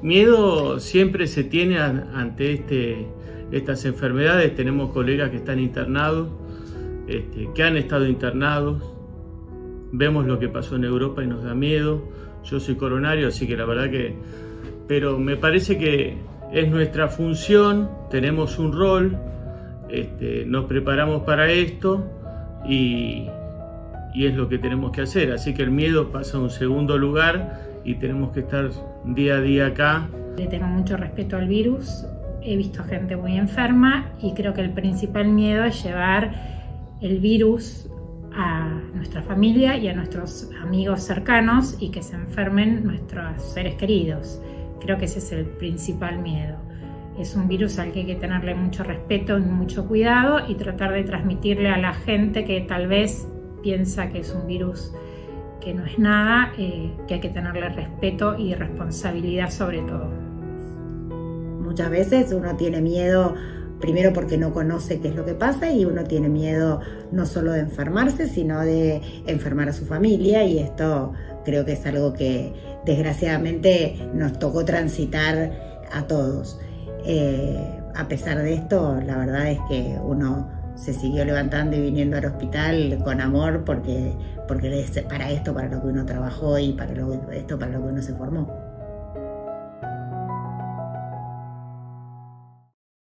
Miedo siempre se tiene ante estas enfermedades. Tenemos colegas que están internados, que han estado internados. Vemos lo que pasó en Europa y nos da miedo. Yo soy coronario, así que la verdad que... Pero me parece que es nuestra función, tenemos un rol, nos preparamos para esto y es lo que tenemos que hacer. Así que el miedo pasa a un segundo lugar y tenemos que estar día a día acá. Le tengo mucho respeto al virus, he visto gente muy enferma y creo que el principal miedo es llevar el virus a nuestra familia y a nuestros amigos cercanos y que se enfermen nuestros seres queridos. Creo que ese es el principal miedo. Es un virus al que hay que tenerle mucho respeto y mucho cuidado y tratar de transmitirle a la gente que tal vez piensa que es un virus que no es nada, que hay que tenerle respeto y responsabilidad sobre todo. Muchas veces uno tiene miedo, primero porque no conoce qué es lo que pasa, y uno tiene miedo no solo de enfermarse, sino de enfermar a su familia, y esto creo que es algo que desgraciadamente nos tocó transitar a todos. A pesar de esto, la verdad es que uno se siguió levantando y viniendo al hospital con amor porque es para esto, para lo que uno trabajó y para lo que uno se formó.